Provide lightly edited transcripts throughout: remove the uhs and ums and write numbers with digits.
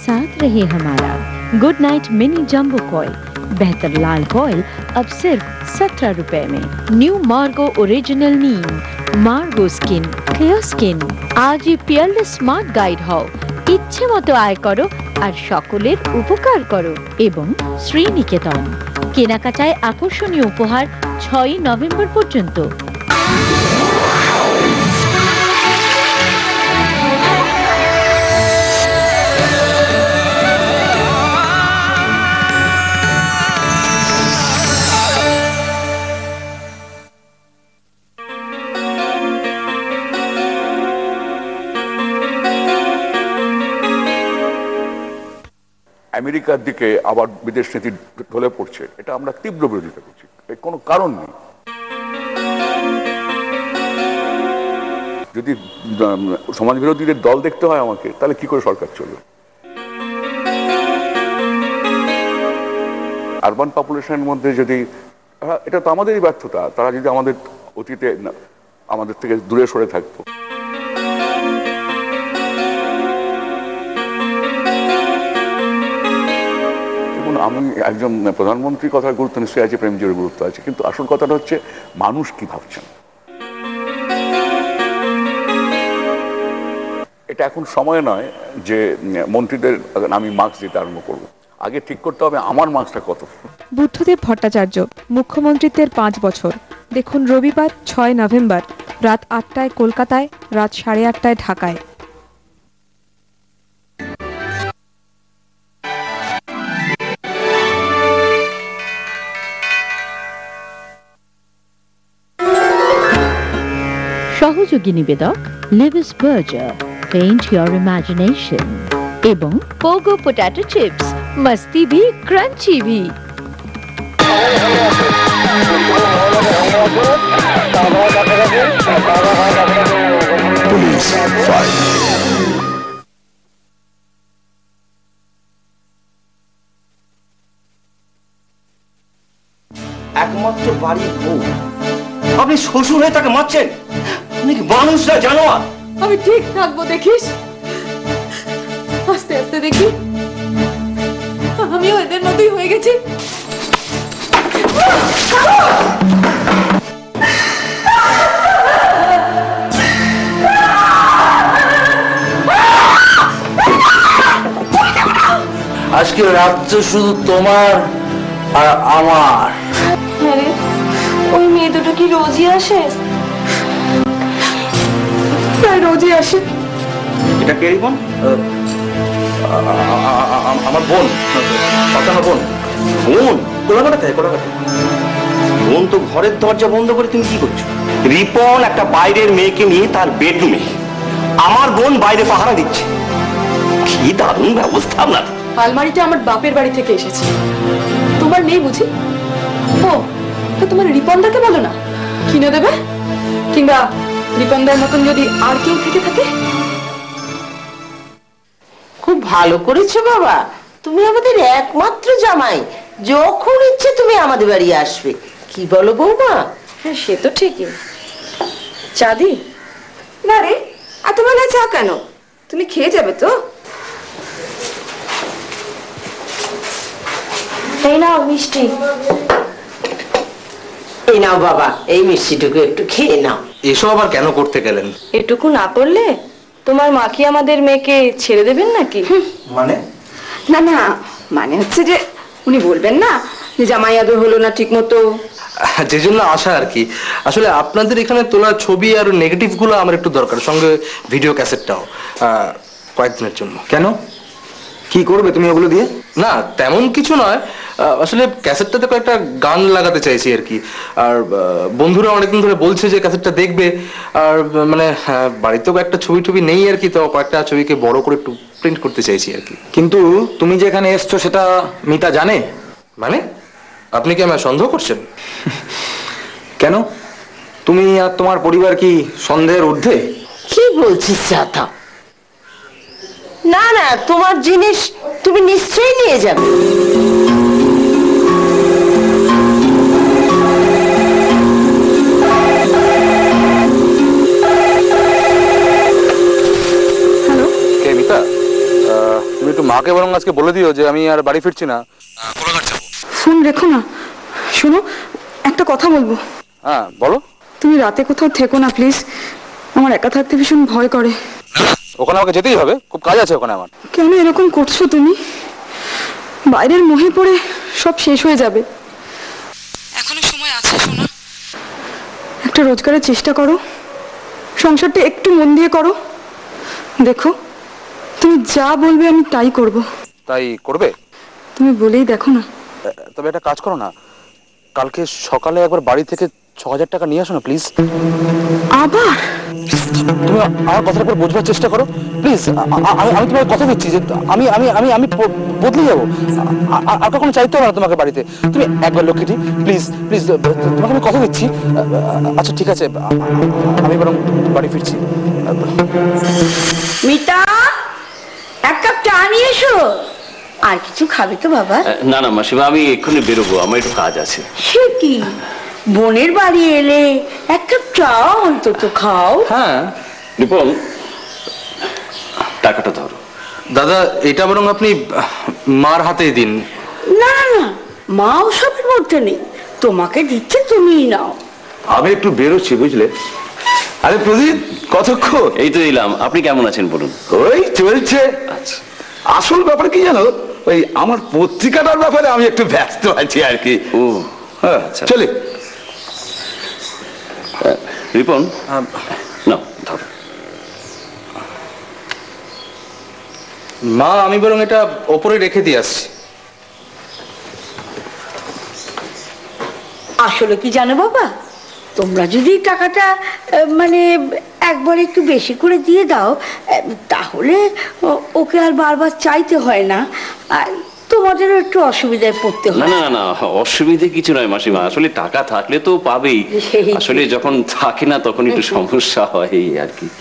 साथ रहे हमारा। Good night mini jumbo coil, बेहतर लाल कॉइल अब सिर्फ 17 रुपए में। न्यू मार्गो ओरिजिनल नीम, मार्गो स्किन क्लियर स्किन। आज ही পিয়ারলে স্মার্ট গাইড হও, ইচ্ছে মতো আয় করো আর সকলের উপকার করো। এবং শ্রীনিকেতন, কেনাকাটায় আকর্ষণীয় উপহার 6 নভেম্বর পর্যন্ত। আমেরিকার দিকে আবার বিদেশ নীতি ঢলে পড়ছে, এটা আমরা তীব্র বিরোধিতা করছি। এর কোনো কারণ নেই। যদি সমাজ বিরোধীদের দল দেখতে হয় আমাকে, তাহলে কি করে সরকার চলবে? আরবান পপুলেশনের মধ্যে যদি, এটা তো আমাদেরই ব্যর্থতা, তারা যদি আমাদের অতীতে আমাদের থেকে দূরে সরে থাকতো। আমি একজন প্রধানমন্ত্রীর কথার গুরুত্ব নিশ্চয়ই আছে, প্রেমজির গুরুত্ব আছে, কিন্তু আসল কথাটা হচ্ছে মানুষ কি ভাবছেন। এটা এখন সময় নয় যে মন্ত্রীদের আমি মার্কস দিতে আরম্ভ করবো। আগে ঠিক করতে হবে আমার মার্কসটা কত। বুদ্ধদেব ভট্টাচার্য মুখ্যমন্ত্রীত্বের 5 বছর। দেখুন রবিবার 6 নভেম্বর রাত 8টায় কলকাতায়, রাত 8:30টায় ঢাকায়। সহযোগী নিবেদক Levi's Berger, paint your imagination, এবং পোগো পোটাটো চিপস, মস্তি ভি ক্রাঞ্চি ভি। একমাত্র বাড়ির বউ, আপনি শ্বশুর হয়ে তাকে মারছেন? আপনি কি মানুষ না জানোয়ার? আমি ঠিক থাকবো দেখিস। আস্তে আস্তে দেখি আমিও এদের মতোই হয়ে গেছি। আজকে রাত্রে শুধু তোমার আর আমার। আরে ওই মেয়ে দুটো কি রোজই আসে? প্রায় রোজই আসে। এটা কে বোন? আমার বোন। আমার বোন। বোন কোলাঘাটা থাকে, কোলাঘাটা। বোন তো ঘরের দরজা বন্ধ করে তুমি কি করছো? রিপন একটা বাইরের মেয়েকে নিয়ে তার বেডরুমে, আমার বোন বাইরে পাহারা দিচ্ছে। কি দারুণ ব্যবস্থা আপনার। আলমারিটা আমার বাপের বাড়ি থেকে এসেছে, তোমার নেই বুঝি? ও তো তোমার রিপনদাকে বলো না কিনে দেবে, কিংবা রিপনদার মতন যদি আর কেউ থেকে থাকে। খুব ভালো করেছো বাবা, তুমি আমাদের একমাত্র জামাই, যখন ইচ্ছে তুমি আমাদের বাড়ি আসবে। কি বলো বৌমা? হ্যাঁ সে তো ঠিকই। চা দি? না রে, এত বেলা চা কেন? তুমি খেয়ে যাবে তো? এই নাও মিষ্টি। এই নাও বাবা, এই মিষ্টিটুকু একটু খেয়ে নাও। এসব আবার কেন করতে গেলেন? এটুকু না করলে তোমার মা কি আমাদের মেয়েকে ছেড়ে দেবেন নাকি? মানে? না না, মানে হচ্ছে যে উনি বলবেন না যে জামাই আদর হলো না ঠিক মতো। যে জন্য আসা আর কি। আসলে আপনাদের এখানে তোলা ছবি আর নেগেটিভ গুলো আমার একটু দরকার, সঙ্গে ভিডিও ক্যাসেটটাও কয়েকদিনের জন্য। কেন, কি করবে তুমি ওগুলো দিয়ে? না তেমন কিছু নয়, আসলে ক্যাসেটটাতে কয়েকটা গান লাগাতে চাইছি আর কি। আর বন্ধুরা অনেকদিন ধরে বলছে যে ক্যাসেটটা দেখবে, আর মানে বাড়িতেও একটা ছবি টবি নেই আর কি, তো কয়েকটা ছবিকে বড় করে একটু প্রিন্ট করতে চাইছি আর কি। কিন্তু তুমি যে এখানে এসছো সেটা মিতা জানে? মানে আপনি কি আমায় সন্দেহ করছেন? কেন, তুমি আর তোমার পরিবার কি সন্দেহের ঊর্ধ্বে? কি বলছিস চাতা? না না, তোমার জিনিস তুমি নিশ্চয়ই নিয়ে যাবে। হ্যালো, কে মিতা? তুমি একটু মাকে বরং আজকে বলে দিও যে আমি আর বাড়ি ফিরছি না, কোলাঘাট যাবো। ফোন রেখো না। শোনো, একটা কথা বলবো। হ্যাঁ বলো। তুমি রাতে কোথাও থেকো না প্লিজ, আমার একা থাকতে ভীষণ ভয় করে। ওখানে আমাকে যেতেই হবে, খুব কাজ আছে ওখানে আমার। কেন এরকম করছো তুমি? বাইরের মোহে পড়ে সব শেষ হয়ে যাবে। এখনো সময় আছে শোনা। একটা রোজগারের চেষ্টা করো, সংসারটা একটু মন দিয়ে করো। দেখো, তুমি যা বলবে আমি তাই করব। তাই করবে? তুমি বলেই দেখো না। তবে একটা কাজ করো না, কালকে সকালে একবার বাড়ি থেকে ৬,০০০ টাকা নিয়ে আসো না প্লিজ। আবার? তুমি আমার কথাটা একবার বোঝবার চেষ্টা করো প্লিজ। আমি তোমাকে কথা দিচ্ছি যে আমি আমি আমি আমি বদলে যাবো, আর কখনো চাইতে হবে না তোমাকে বাড়িতে। তুমি একবার লক্ষ্মীটি প্লিজ প্লিজ, তোমাকে আমি কথা দিচ্ছি। আচ্ছা ঠিক আছে, আমি বরং বাড়ি ফিরছি। মিতা, এক কাপ চা নিয়ে এসো। আর কিছু খাবে তো বাবা? না না মাসিমা, আমি এক্ষুনি বেরোবো, আমার একটু কাজ আছে। সে কি, বোনের বাড়ি এলে এক কাপ চা অন্তত খাও। হ্যাঁ রিপন, টাকাটা ধরো। দাদা, এটা বরং আপনি মার হাতেই দিন। না না না, মা ওসবের মধ্যে নেই, তোমাকে দিচ্ছে তুমিই নাও। আমি একটু বেরোচ্ছি বুঝলে। আরে প্রদীপ, কতক্ষণ? এই তো এলাম, আপনি কেমন আছেন বলুন? ওই চলছে। আচ্ছা, আসল ব্যাপার কি জানো, ওই আমার পত্রিকাটার ব্যাপারে আমি একটু ব্যস্ত আছি আর কি। ও হ্যাঁ আচ্ছা। চলে রিপন, না ধরো। মা, আমি বরং এটা ওপরে রেখে দিয়ে আসছি। আসলে কি জানো বাবা, তোমরা যদি টাকাটা মানে একবার একটু বেশি করে দিয়ে দাও, তাহলে ওকে আর বারবার চাইতে হয় না, আর তোমাদেরও একটু অসুবিধায় পড়তে না হয় না না, অসুবিধে কিছু নয় মাসিমা, আসলে টাকা থাকলে তো পাবেই, সেই। আসলে যখন থাকে না তখন একটু সমস্যা হয় এই আর কি।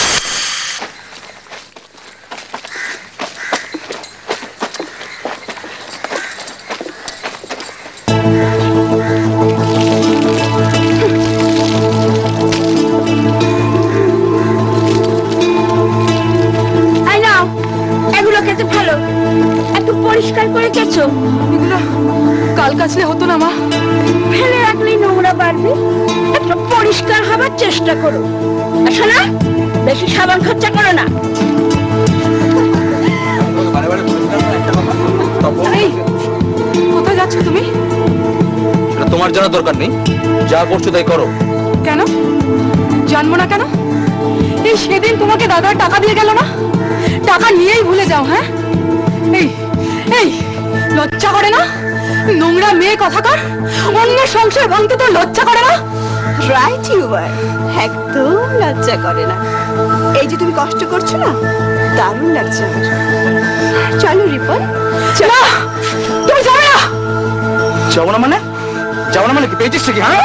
পরিষ্কার করে কেছো? এগুলো কাল কাচলে হতো না মা? ফেলে রাখলেই নোংরা বাড়বে, একটু পরিষ্কার হবার চেষ্টা করো। শোনা, বেশি সাবান খরচা করো না। এই, কোথায় যাচ্ছ তুমি? সেটা তোমার জানার দরকার নেই, যা করছো তাই করো। কেন জানবো না কেন? এই সেদিন তোমাকে দাদা টাকা দিয়ে গেল না, টাকা নিয়েই ভুলে যাও? হ্যাঁ, এই এই লজ্জা করে না? নোংরা মেয়ে কথাকার, অন্য সংসার ভাঙতে তো লজ্জা করে না? রাইট ইউ আর, একদম লজ্জা করে না। এই যে তুমি কষ্ট করছো না, দারুণ লাগছে আমার। চলো রিপন। না, তুমি যাবে না। যাবো না মানে? যাবো না মানে কি পেয়েছিস কি? হ্যাঁ,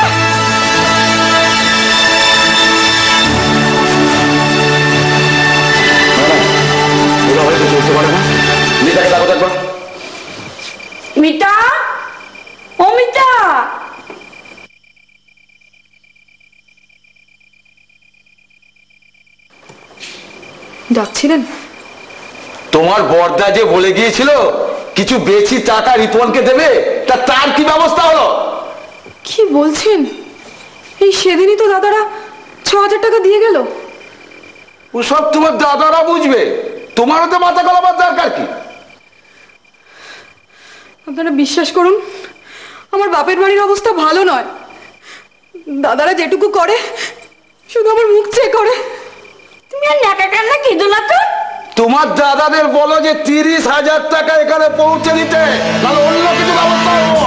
চলতে পারে না। মিতাকে ডাকো তো একবার। মিতা, ও মিতা। ডাকছিলেন? তোমার বড়দা যে বলে গিয়েছিল কিছু বেশি টাকা রিপনকে দেবে, তার কি ব্যবস্থা হলো? কি বলছেন? এই সেদিনই তো দাদারা ৬,০০০ টাকা দিয়ে গেল। ওসব তোমার দাদারা বুঝবে, তোমারও তো মাথা গলাবার দরকার কি? আপনারা বিশ্বাস করুন, আমার বাপের বাড়ির অবস্থা ভালো নয়। দাদারা যেটুকু করে শুধু আমার মুখ চেয়ে করে। তুমি আর নাকা কান্না কেঁদো না তো। তোমার দাদাদের বলো যে ৩০,০০০ টাকা এখানে পৌঁছে দিতে, তাহলে অন্য কিছু ব্যবস্থা হবো।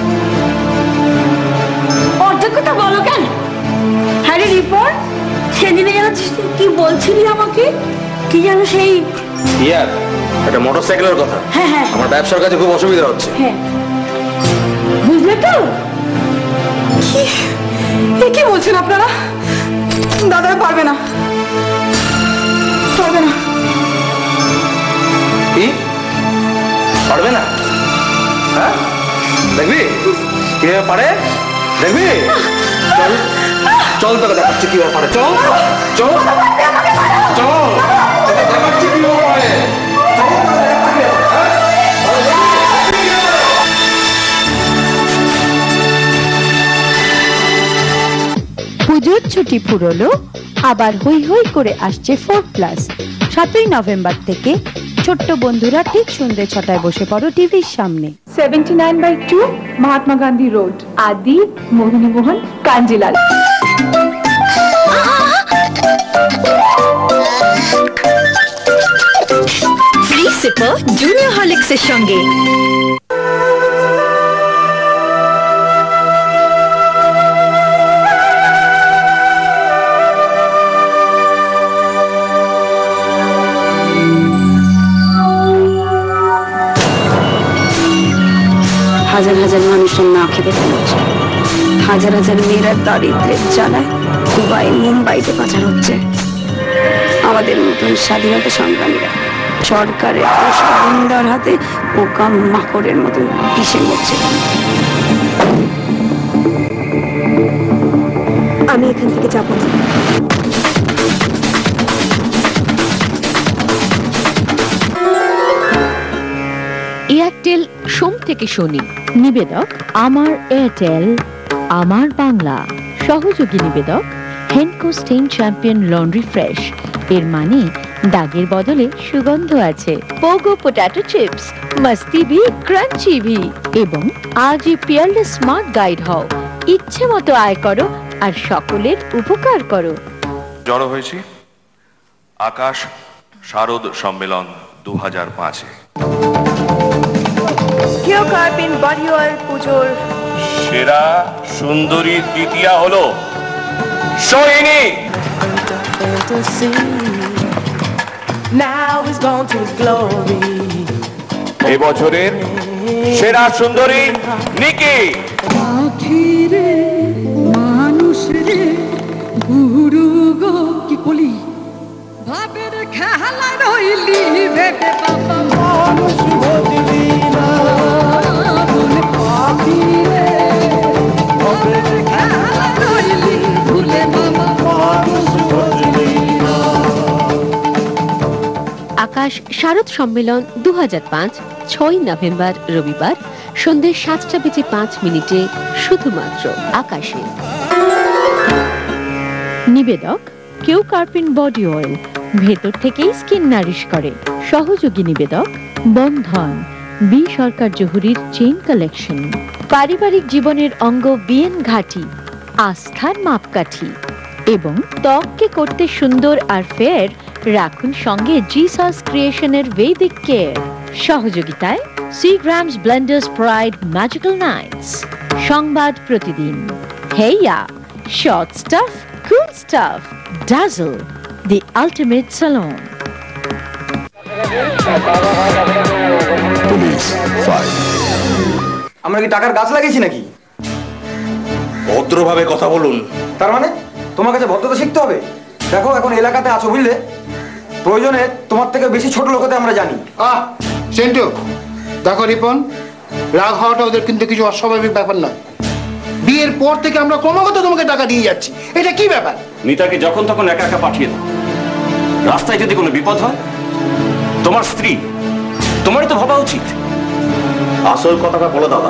অর্ধেক কথা বলো কেন? হ্যাঁ রে রিপোর্ট, সেদিনে যেন কি বলছিলি আমাকে, কি যেন সেই ইয়ার একটা মোটরসাইকেলের কথা। হ্যাঁ হ্যাঁ আমার ব্যবসার কাছে খুব অসুবিধা হচ্ছে। হ্যাঁ, বুঝলে তো? কি বলছেন আপনারা? দাদারা পারবে না, পারবে না। কি পারবে না? হ্যাঁ, দেখবি কিভাবে পারে, দেখবি। চল চল, তোকে দেখাচ্ছি কিভাবে পারে। চল চল চল, দেখাচ্ছি কিভাবে পারে। 3 ফুরোলো, আবার হই হই করে আসছে 4+। 7ই নভেম্বর থেকে ছোট্ট বন্ধুরা ঠিক সন্ধ্যে 6টায় বসে পড়ো টিভির সামনে। 79/2 Mahatma Gandhi road, Adi Mohinimohan Kanjilal. Free sipper junior হরলিক্সের সঙ্গে। হাজার হাজার মানুষের না খেতে ফেলছে, হাজার হাজার মেয়েরা দারিদ্রের জ্বালায় দুবাই মুম্বাইতে পাচার হচ্ছে। আমাদের মতন স্বাধীনতা সংগ্রামীরা সরকারের গুন্ডার হাতে পোকা মাকড়ের মতন পিষে মরছে। আমি এখান থেকে যাব না। এয়ারটেল সোম থেকে শনি। নিবেদক আমার এয়ারটেল, আমার বাংলা। সহযোগী নিবেদক Henko stain champion laundry fresh. এর মানে দাগের বদলে সুগন্ধ আছে। পোগো পোটাটো চিপস, মস্তি ভি ক্রাঞ্চি ভি। এবং আজই পিয়ারলেস স্মার্ট গাইড হও, ইচ্ছে মতো আয় করো আর সকলের উপকার করো। জড়ো হয়েছি আকাশ শারদ সম্মেলন 2005-এ। কেউ কার্পিন বডি অয়েল পুজোর সেরা সুন্দরী দ্বিতীয়া হলো সোহিনী। এবছরের সেরা সুন্দরী নিকি। মানুষ রে গুরু গো কি বলি ভাবের খেলা রইলি ভেবে বাবা মানুষ বুঝলি না বলে আখিরে ভাবের খেলা রইলি ভুলে বাবা মানুষ বুঝলি না। আকাশ শারদ সম্মেলন 2005, 6ই নভেম্বর রবিবার সন্ধ্যে 7:05 শুধুমাত্র আকাশে। নিবেদক কেউ কার্পিন বডি অয়েল, ভেতর থেকেই স্কিন নারিশ করে। সহযোগী নিবেদক বন্ধন, বি সরকার জহুরির চেইন কালেকশন। পারিবারিক জীবনের অঙ্গ বিএন ঘাটি, আস্থার মাপকাঠি। এবং ত্বককে করতে সুন্দর আর ফেয়ার রাখুন সঙ্গে জিসাস ক্রিয়েশনের ভেদিক কেয়ার। সহযোগিতায় Seagram's blenders pride magical nights. Sangbad Pratidin, hair short stuff cool stuff, dazzle the ultimate salon. আমরা কি টাকার গাছ লাগিয়েছি নাকি? ভদ্রভাবে কথা বলুন। তার মানে তোমার কাছে ভদ্রতা শিখতে হবে। দেখো এখন এলাকাতে আছো বুঝলে, প্রয়োজনে তোমার থেকে বেশি ছোট লোক হতে আমরা জানি। সেন্টু দেখো রিপন, রাগ হওয়াটা ওদের কিন্তু কিছু অস্বাভাবিক ব্যাপার না। বিয়ের পর থেকে আমরা ক্রমাগত তোমাকে টাকা দিয়ে যাচ্ছি, এটা কি ব্যাপার? নিতাকে যখন তখন একা একা পাঠিয়ে দাও। রাস্তায় যদি কোনো বিপদ হয়, তোমার স্ত্রী, তোমারই তো ভাবা উচিত। আসল কথাটা বলো দাদা।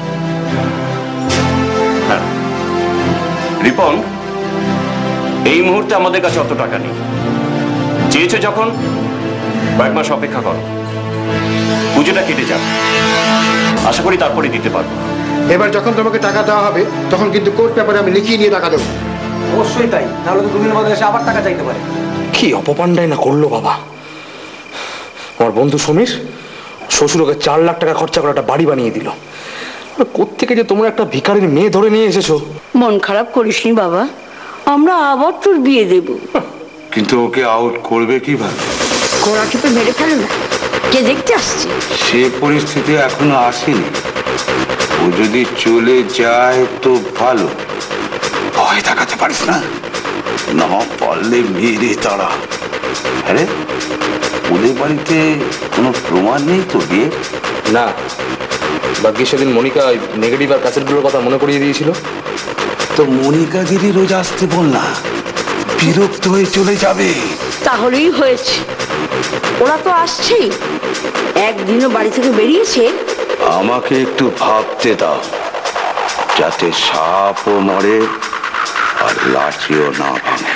হ্যাঁ রিপন, এই মুহূর্তে আমাদের কাছে অত টাকা নেই। চেয়েছো যখন কয়েক মাস অপেক্ষা করো, পুজোটা কেটে যাবে, আশা করি তারপরে দিতে পারবো। এবার যখন তোমাকে টাকা দেওয়া হবে তখন কিন্তু কোর্ট পেপারে আমি লিখিয়ে নিয়ে টাকা দেবো। অবশ্যই তাই, নাহলে তো দুদিন বাদে এসে আবার টাকা চাইতে পারে। কি অপপান্ডাই না করলো বাবা। আমার বন্ধু সমীর শ্বশুরকে 4 লাখ টাকা খরচা করে একটা বাড়ি বানিয়ে দিল। কোত্থেকে যে তোমরা একটা ভিখারির মেয়ে ধরে নিয়ে এসেছো। মন খারাপ করিসনি বাবা, আমরা আবার তোর বিয়ে দেব। কিন্তু ওকে আউট করবে কিভাবে? ঘোড়াকে তো মেরে ফেলো না, কে দেখতে আসছে? সে পরিস্থিতি এখনো আসেনি। ও যদি চলে যায় তো ভালো। ভয় দেখাতে পারিস না, না পারলে মেরে তারা। আরে ওদের বাড়িতে কোনো প্রমাণ নেই তো বিয়ে? না, বাকি সেদিন মনিকা নেগেটিভ আর ক্যাসেটগুলোর কথা মনে করিয়ে দিয়েছিল। তো মনিকা দিদি রোজ আসতে বল না, বিরক্ত হয়ে চলে যাবে। তাহলেই হয়েছে, ওরা তো আসছেই। একদিনও বাড়ি থেকে বেরিয়েছে? আমাকে একটু ভাবতে দাও, যাতে সাপও মরে আর লাঠিও না ভাঙে।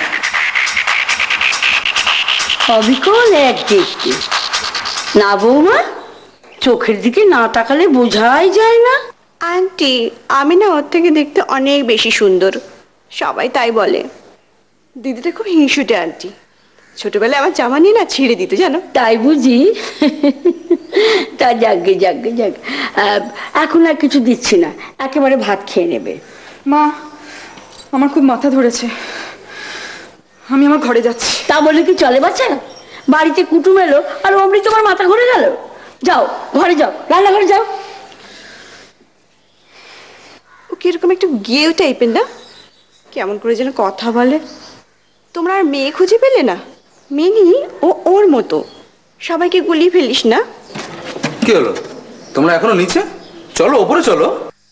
অবিকল এক দেখতে না বৌমা, চোখের দিকে না তাকালে বোঝাই যায় না। আন্টি, আমি না ওর থেকে দেখতে অনেক বেশি সুন্দর, সবাই তাই বলে। দিদিটা খুব হিংসুটে আন্টি, ছোটবেলায় আমার জামা নিয়ে না ছিঁড়ে দিত জানো। তাই বুঝি? তা যাগে যাগে যাগে, এখন আর কিছু দিচ্ছি না, একেবারে ভাত খেয়ে নেবে। মা, আমার খুব মাথা ধরেছে, আমি আমার ঘরে যাচ্ছি। তা বলে কি চলে বাচ্চা? বাড়িতে কুটুম এলো আর অমনি তোমার মাথা ঘুরে গেল? যাও ঘরে যাও, রান্নাঘরে যাও। ও কিরকম একটু গেও টাইপের না, কেমন করে যেন কথা বলে। তোমরা আর মেয়ে খুঁজে পেলে না? মিনি ও ওর মতো, সবাইকে গুলিয়ে ফেলিস না। কি হলো, তোমরা এখনো নিচে? চলো ওপরে চলো।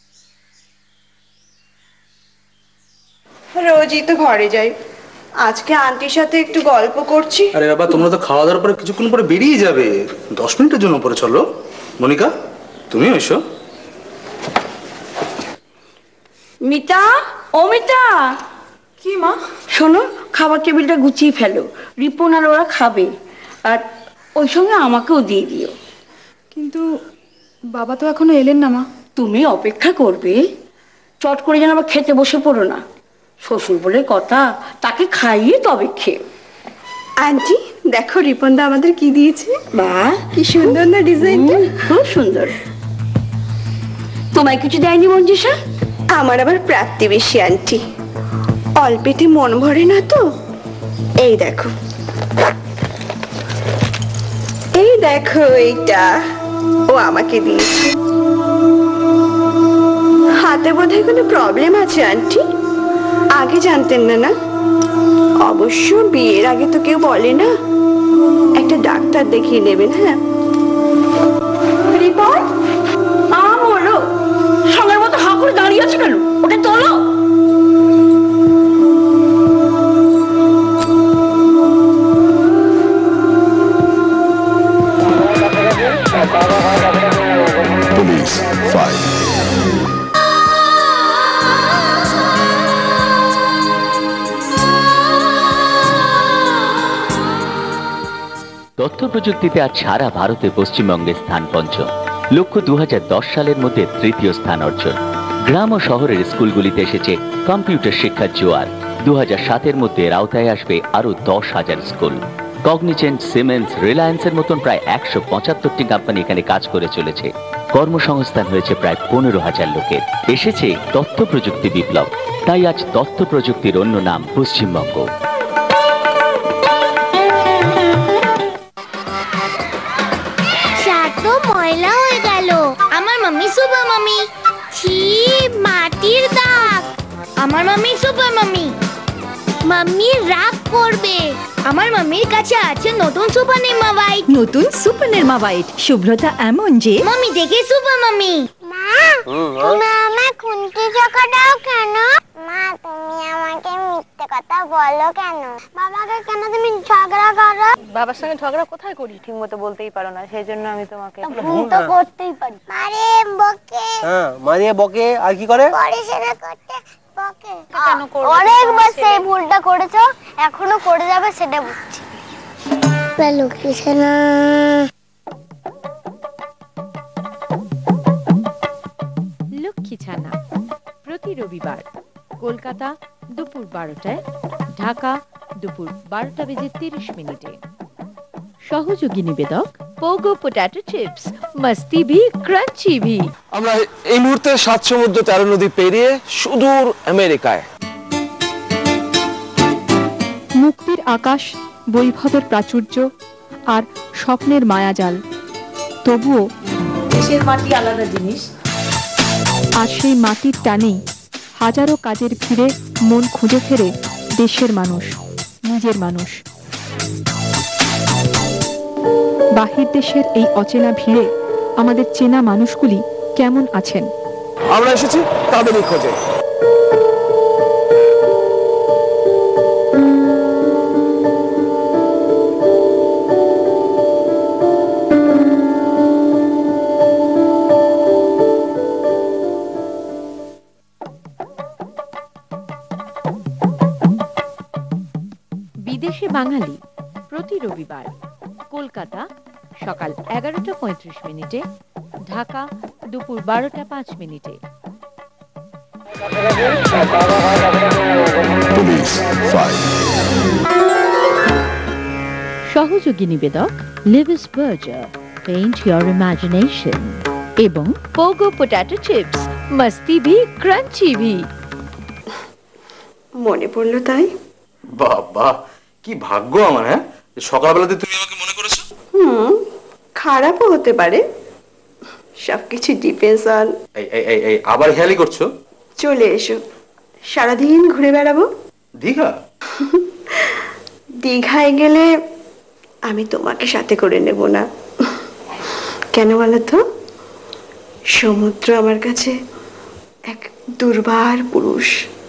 রোজই তো ঘরে যাই, আজকে আন্টির সাথে একটু গল্প করছি। আরে বাবা, তোমরা তো খাওয়া দাওয়ার পরে কিছুক্ষণ পরে বেরিয়ে যাবে, 10 মিনিটের জন্য উপরে চলো। মনিকা, তুমিও এসো। মিতা, ও মিতা। কি মা? শোনো, খাবার টেবিলটা গুছিয়ে ফেলো, রিপন আর ওরা খাবে, আর ওই সঙ্গে আমাকেও দিয়ে দিও। কিন্তু বাবা তো এখনো এলেন না মা। তুমি অপেক্ষা করবে, চট করে যেন আবার খেতে বসে পড়ো না। শ্বশুর বলে কথা, তাকে খাইয়ে তবে খেয়ে। আন্টি দেখো, রিপনদা আমাদের কি দিয়েছে। বাহ, কি সুন্দর না ডিজাইনটা। খুব সুন্দর। তোমায় কিছু দেয়নি মঞ্জুষা? আমার আবার প্রাপ্তি বেশি আন্টি, অল্পেতে মন ভরে না তো। এই দেখো, এই দেখো, এইটা ও আমাকে দিয়েছে। হাতে বোধহয় কোনো প্রবলেম আছে আন্টি, আগে জানতেন না? না অবশ্য বিয়ের আগে তো কেউ বলে না, একটা ডাক্তার দেখিয়ে নেবেন। হ্যাঁ রিপন, আম হলো সঙ্গের মতো হাঁ করে দাঁড়িয়ে আছে কেন? ওটা তোলো। Police 5. তথ্য প্রযুক্তিতে আজ সারা ভারতে পশ্চিমবঙ্গের স্থান পঞ্চম, লক্ষ্য 2010 সালের মধ্যে তৃতীয় স্থান অর্জন। গ্রাম ও শহরের স্কুলগুলিতে এসেছে কম্পিউটার শিক্ষার জোয়ার। 2007-এর মধ্যে এর আওতায় আসবে আরো 10,000 স্কুল। কগনিজেন্ট, সিমেন্স, রিলায়েন্সের মতন প্রায় 175টি কোম্পানি এখানে কাজ করে চলেছে। কর্মসংস্থান হয়েছে প্রায় 15,000 লোকের। এসেছে তথ্য প্রযুক্তি বিপ্লব, তাই আজ তথ্য প্রযুক্তির অন্য নাম পশ্চিমবঙ্গ। ময়লা হয়ে গেল। আমার মাম্মি সুপার মাম্মি। ছি, মাটির দাগ। আমার মাম্মি সুপার মাম্মি। মাম্মি রাগ করবে। আমার মাম্মির কাছে আছে নতুন সুপার নির্মা হোয়াইট। নতুন সুপার নির্মা হোয়াইট শুভ্রতা এমন যে মাম্মি দেখে সুপার মাম্মি। মা, তুমি আমার খুন্তি চাকা দাও কেন? মা, তুমি আমাকে মিথ্যে কথা বলো কেন? বাবাকে কেন তুমি ঝগড়া করো? বাবার সঙ্গে ঝগড়া কোথায় করি? ঠিক মতো বলতেই পারো না, সেই জন্য আমি তোমাকে ভুল তো করতেই পারি। মারে বকে। হ্যাঁ, মারিয়ে বকে। আর কি করে? পড়াশোনা করতে বকে। কেন করবে? অনেকবার সেই ভুলটা করেছো, এখনো করে যাবে, সেটা বুঝছি। লক্ষ্মী সোনা। লক্ষ্মী ছানা প্রতি রবিবার কলকাতা দুপুর 12টায়, ঢাকা দুপুর 12:30 সহযোগী নিবেদক পোগো পোটাটো চিপস, মস্তি ভি ক্রাঞ্চি ভি। আমরা এই মুহূর্তে 7 সমুদ্র 13 নদী পেরিয়ে সুদূর আমেরিকায়। মুক্তির আকাশ, বৈভবের প্রাচুর্য আর স্বপ্নের মায়াজাল, তবুও দেশের মাটি আলাদা জিনিস। আর সেই মাটির টানেই হাজারো কাজের ভিড়ে মন খুঁজে ফেরে দেশের মানুষ, নিজের মানুষ। বাহির দেশের এই অচেনা ভিড়ে আমাদের চেনা মানুষগুলি কেমন আছেন? আমরা এসেছি তাদেরই খোঁজে। বাঙালি প্রতি রবিবার কলকাতা সকাল 11:35 ঢাকা দুপুর 12:05 সহযোগী নিবেদক Levi's Berger paint your imagination এবং পোগো পটেটো চিপস মস্তি ভি ক্রাঞ্চি ভি। মনে পড়লো তাই? বাবা কি ভাগ্য আমার, হ্যাঁ সকালবেলাতে তুমি আমাকে মনে করেছো। খারাপও হতে পারে, সবকিছু ডিপেন্ডস অন। এই আবার হেয়ালি করছো? চলে এসো, সারাদিন ঘুরে বেড়াবো। দীঘা? দীঘায় গেলে আমি তোমাকে সাথে করে নেব না। কেন বলো তো? সমুদ্র আমার কাছে এক দুর্বার পুরুষ,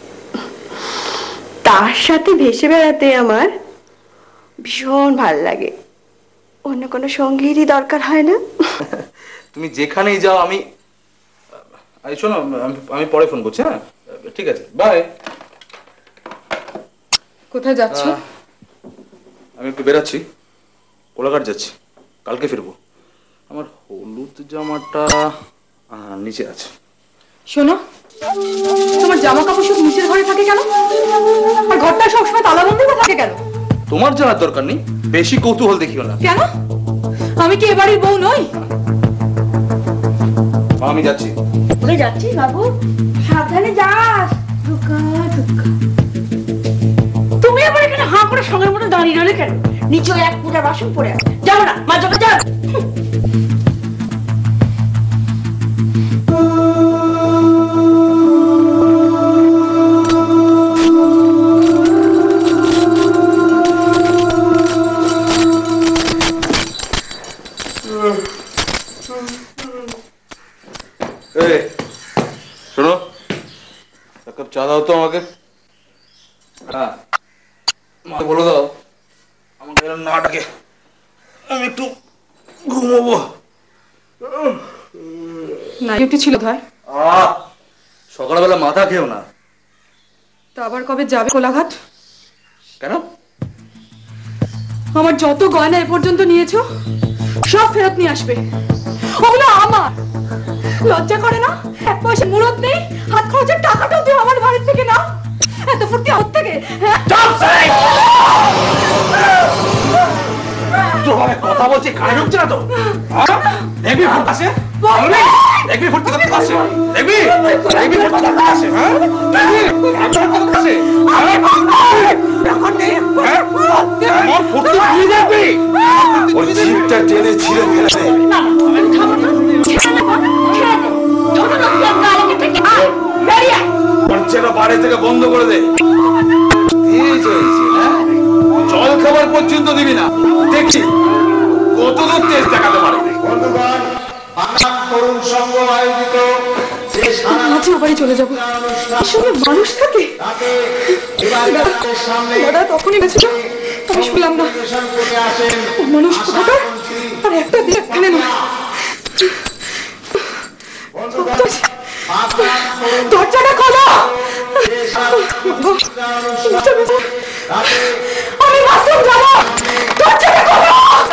তার সাথে ভেসে বেড়াতে আমার ভীষণ ভাল লাগে। অন্য কোনো সঙ্গীরই দরকার হয় না। তুমি যেখানেই যাও আমি শোনো, আমি পরে ফোন করছি। হ্যাঁ ঠিক আছে, বাই। কোথায় যাচ্ছ? আমি একটু বেরাচ্ছি, কোলাঘাট যাচ্ছি, কালকে ফিরবো। আমার হলুদ জামাটা নিচে আছে। শোনো, তোমার জামা কাপড় সব নিচের ঘরে থাকে কেন? আর ঘরটা সবসময় তালাবন্ধ থাকে কেন? তোমার জানার দরকার নেই, বেশি কৌতূহল দেখিও না। কেন? আমি কি এবারই বউ নই? আমি যাচ্ছি। ওরে যাচ্ছি বাবু, সাবধানে যাস। দুকা দুকা। তুমি আবার এখানে হাঁ করে সঙ্গের মতো দাঁড়িয়ে রইলে কেন? নিচে এক পূজা বাসন পড়ে আছে, যাও না মা, যাও যাও। শোনো, এক কাপ চা দাও তো আমাকে। হ্যাঁ মাকে বলে দাও আমাকে না ডাকে, আমি একটু ঘুমোবো। না ডিউটি ছিল ধর। সকালবেলা মাথা খেও না। তা আবার কবে যাবে কোলাঘাট? কেন? আমার যত গয়না এ পর্যন্ত নিয়েছো সব ফেরত নিয়ে আসবে। ওগুলো আমার। লজ্জা করে না? এক পয়সা মুরত নেই, হাত খরচের টাকাটাও দিও আমার বাড়ির থেকে না। এত ফুর্তি হাত থেকে। তোমাকে কথা বলছি, কানে ঢুকছে না তো? দেখবি ফুর্তি আসে, দেখবি ফুর্তি করতে আসে, দেখবি দেখবি ফুর্তি করতে আসে। হ্যাঁ ফুর্তি নিয়ে যাবি, ওর জিভটা টেনে ছিঁড়ে ফেলে দে। বাড়ি থেকে বন্ধ করে দে। জল খাবার পর্যন্ত দিবি না, দেখি কতদূর তেজ দেখাতে পারে। তরুণ সংঘ আয়োজিত বাড়ি চলে যাবো, আসলে মানুষ থাকে। দাদা তখনই গেছিল, আমি শুনলাম না। মানুষ কোথাকার, আর একটা দিন এখানে নয়। দরজাটা খোলো, আমি বাথরুম যাবো। দরজাটা খোলো।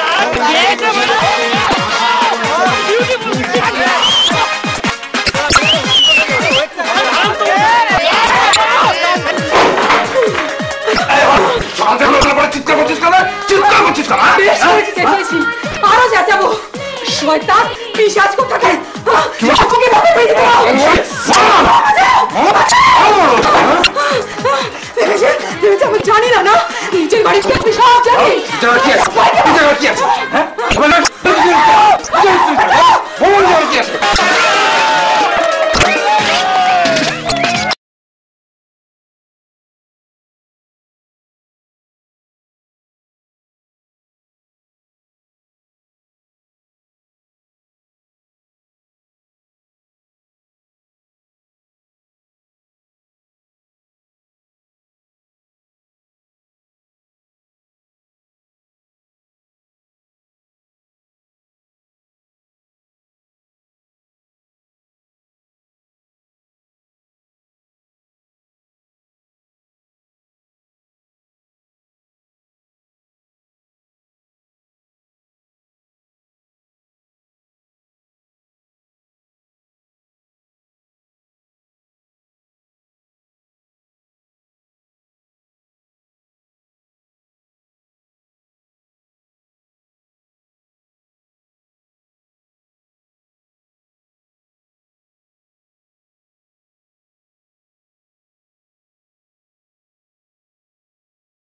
আরো চেঁচাবো। শয়তান পিশাচ কোথাকার, আমি জানি না, না নিজের বাড়ি সব জানি।